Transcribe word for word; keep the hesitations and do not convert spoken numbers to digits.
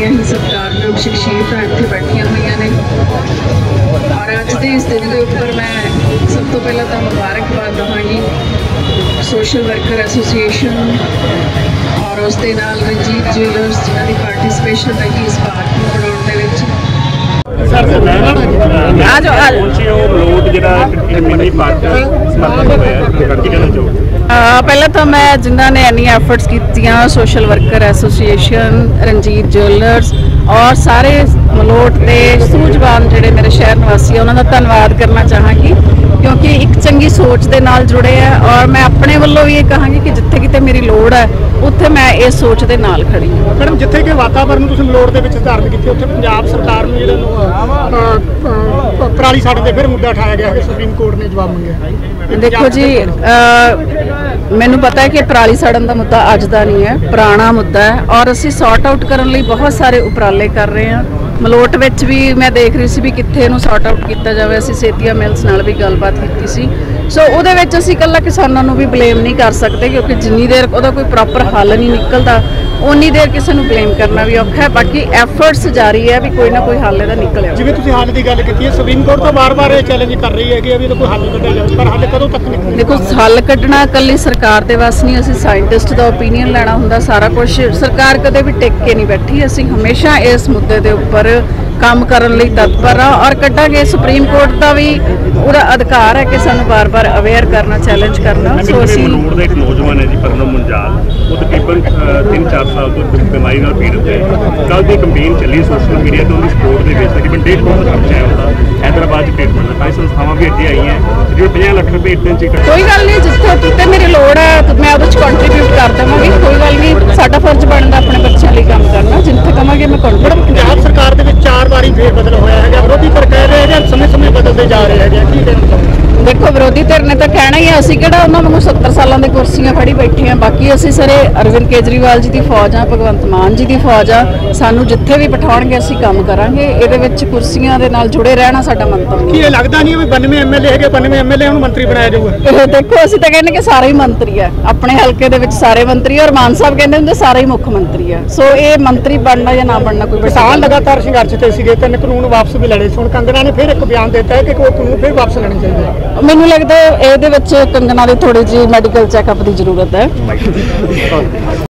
बड़िया ही सत्कारयोग शख्सियत इत्थे बैठिया हुई ने और अज के इस दिन के उपर मैं सब तो पहला तो मुबारकबाद दवांगी सोशल वर्कर एसोसीएशन और उस दे नाल रंजीत ज्वेलर्स जिन्हों की पार्टिसिपेशन रही इस पार्क को बनाने के पहले तो मैं जिन्होंने इन्नी एफर्ट्स कीतियां social worker association Ranjit jewellers और सारे मलोट के सूझवान जोड़े मेरे शहर निवासी उन्होंने धन्यवाद करना चाहांगी क्योंकि एक चंगी सोच के नाल जुड़े हैं और मैं अपने वालों भी ये कहांगी कि जिथे किते मेरी लोड़ है उत्थे मैं इस सोच के नाल खड़ी हूं। मैडम जिथे कि वातावरण तुसीं मलोट दे विच धारण कीते उत्थे पंजाब सरकार ने जिहड़ा पराली साड़न दे फिर मुद्दा उठाया गया है सुप्रीम कोर्ट ने जवाब मंगिया। देखो जी मैनू पता है कि पराली साड़न का मुद्दा अज का नहीं है पुराना मुद्दा है और असी सॉर्ट आउट करने लिए बहुत सारे उपराले कर रहे हैं। मलोट विच भी मैं देख रही सी भी कित्थे इहनूं सॉर्ट आउट किया जाए असी सेतिया मिल्स नाल भी गलबात की सी सो उहदे विच असी कल्ला किसानां नूं भी ब्लेम नहीं कर सकते क्योंकि जिन्नी देर उहदा कोई प्रॉपर हल नहीं निकलता उन्नी देर किसी नूं ब्लेम करना भी औखा है। बाकी एफर्ट्स जारी है भी कोई ना कोई हल इहदा निकले। जिवें तुसीं हल की गल कीती है सुप्रीम कोर्ट तो बार बार चैलेंज कर रही है कि अभी तो कोई हल कढिया जाए पर हल कदों तक निकले। देखो हल कढ़ना कल्ली सरकार दे वस नहीं असीं साइंटिस्ट का ओपीनियन लैना हुंदा सारा कुछ सरकार कदे भी टिक के नहीं बैठी असीं हमेशा इस मुद्दे दे उपर काम करने लिए तत्पर हाँ और कटांगे। सुप्रीम कोर्ट का भी पूरा अधिकार है कि सानू बार बार अवेयर करना चैलेंज करना। सो असीं मलोट दा एक नौजवान है जी परनम मुंजाल वो तकरीबन तीन चार साल तो बीमारी नाल पीड़ित है। कल दी कंपेन चली सोशल मीडिया तो उन्हें सपोर्ट के बेस तकरीबन डेढ़ करोड़ का खर्चा है उसका हैदराबाद ट्रीटमेंट कई संस्थावां भी अगे आई हैं जो पचास लाख रुपये इतने च कोई गल नहीं जिथे किते मेरी लोड़ है तो मैं उहदे च कंट्रीब्यूट कर देवांगी। कोई गल नहीं साडा फर्ज बनदा अपने बच्चों लिए काम करना जिथे कहांगे मैं कंट्रीब्यूट। पंजाब सरकार दे विच चार बारी फेर बदल होया है विरोधी पर कह रहे हैं समय समय बदलते जा रहे हैं की कहना। देखो विरोधी धिर ने तो कहना ही है असीं किहड़ा उन्हां वांगू सत्तर सालों की कुर्सियां फड़ी बैठे हैं। बाकी असीं सारे अरविंद केजरीवाल जी की फौज हाँ भगवंत मान जी की फौज हाँ सानू जिथे भी बिठाउणगे असीं काम करांगे। इहदे विच कुर्सियां दे नाल जुड़े रहना साडा मंतव नहीं। ये लगता नहीं बानवे एम एल ए है बानवे एम एल ए मंत्री बनाया जाऊगा। देखो असीं तो कहने कि सारे ही मंत्री है अपने हल्के दे विच सारे मंत्री और मान साहब कहते होंगे सारे ही मुख्य मंत्री है। सो ये मंत्री बनना या ना बनना कोई किसान लगातार संघर्ष ते सीगे तीन कानून वापस भी लड़े सुन कंगना ने फिर एक बयान दिता है कि कोई कानून फिर वापस लेने चाहिए। मैनूं लगदा है इहदे विच कंगना दी थोड़ी जी मैडिकल चैकअप की जरूरत है।